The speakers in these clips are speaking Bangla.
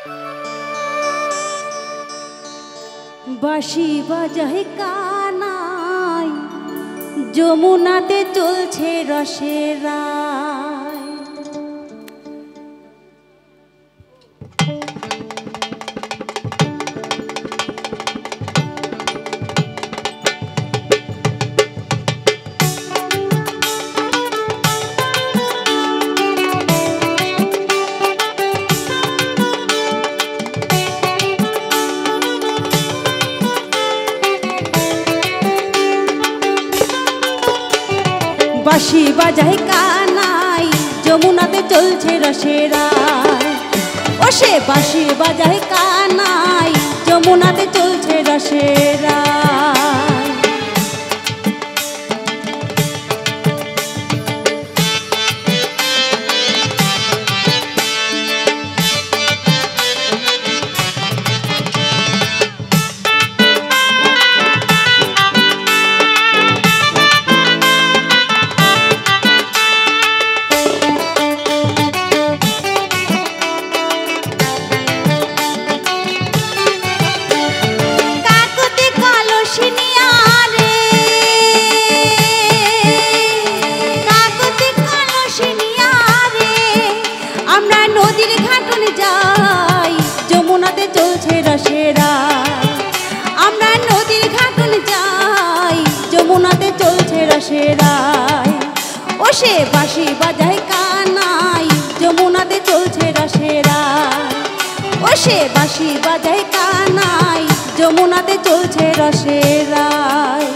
বাঁশি বাজায় কানাই যমুনাতে চলছে রসের রায়। বাঁশি বাজায় কানাই যমুনাতে চলছে রসের রায়। ও সে বাঁশি বাজায় কানাই যমুনাতে চলছে রসের রায়। যমুনাতে চলছে রসের রায়। ও সে বাঁশি বাজায় কানাই যমুনাতে চলছে রসের রায়। ও সে বাঁশি বাজায় কানাই যমুনাতে চলছে রসের রায়।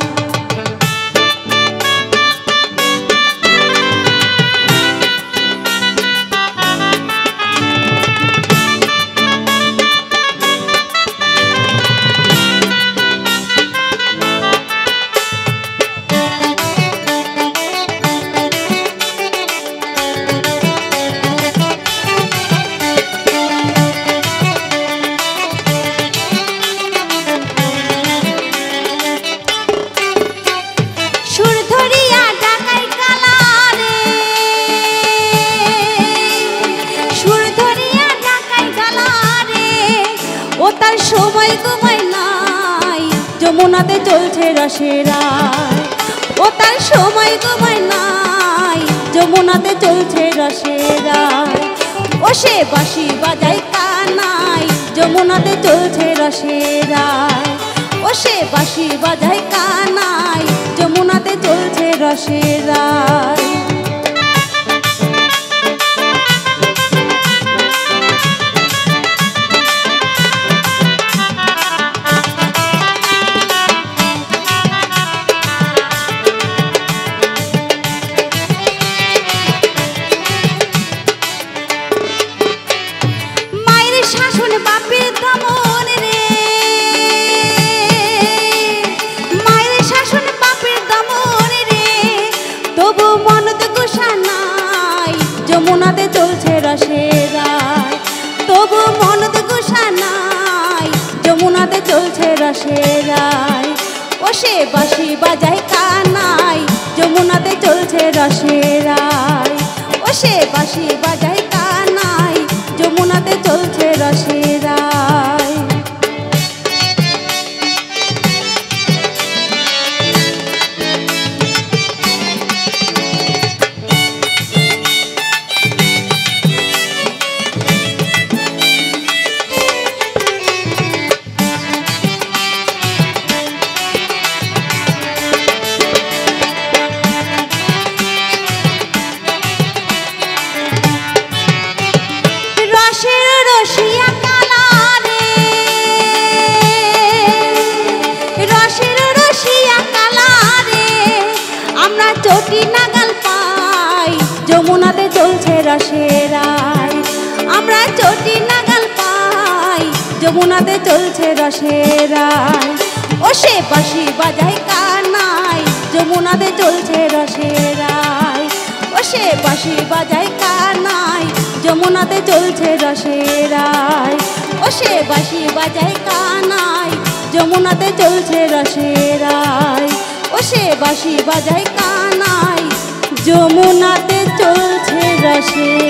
সময় তোমায় নাই যমুনাতে চলছে রসের রায়। ও তার সময় তোমায় নাই যমুনাতে চলছে রসের রায়। ও সে বাঁশি বাজায় কানাই যমুনাতে চলছে রসের রায়। ও সে বাঁশি বাজায় কানাই যমুনাতে চলছে রসের রায়। যমুনাতে চলছে রসের রায়। তবু মনদ গোসা নাই যমুনাতে চলছে রসের রায়। ও সে বাঁশি বাজায় কানাই যমুনাতে চলছে রসের রায়। ও সে বাঁশি বাজায় কানাই যমুনাতে চলছে রসের রায়। চটি নাগাল পাই যমুনাতে চলছে রসের রায়। আমরা চটি নাগাল পাই যমুনাতে চলছে রসের রায়। ও সে বাঁশি বাজায় কানাই যমুনাতে চলছে রসের রায়। ও সে বাঁশি বাজায় কানাই যমুনাতে চলছে রসের রায়। ও সে বাঁশি বাজায় কানাই যমুনাতে চলছে রসের রায়। ও সে বাঁশি বাজায় কানাই যমুনাতে চলছে রসের